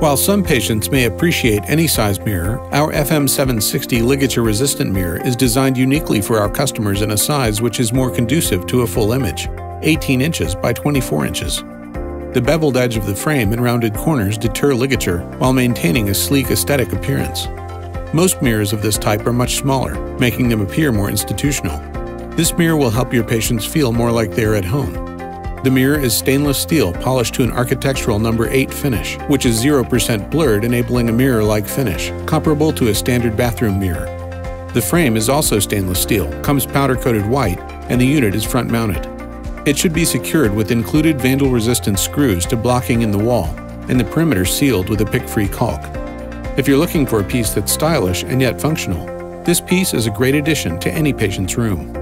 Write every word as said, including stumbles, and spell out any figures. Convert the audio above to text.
While some patients may appreciate any size mirror, our F M seven sixty ligature-resistant mirror is designed uniquely for our customers in a size which is more conducive to a full image, eighteen inches by twenty-four inches. The beveled edge of the frame and rounded corners deter ligature while maintaining a sleek aesthetic appearance. Most mirrors of this type are much smaller, making them appear more institutional. This mirror will help your patients feel more like they are at home. The mirror is stainless steel polished to an architectural number eight finish, which is zero percent blurred, enabling a mirror-like finish, comparable to a standard bathroom mirror. The frame is also stainless steel, comes powder-coated white, and the unit is front-mounted. It should be secured with included vandal-resistant screws to blocking in the wall, and the perimeter sealed with a pick-free caulk. If you're looking for a piece that's stylish and yet functional, this piece is a great addition to any patient's room.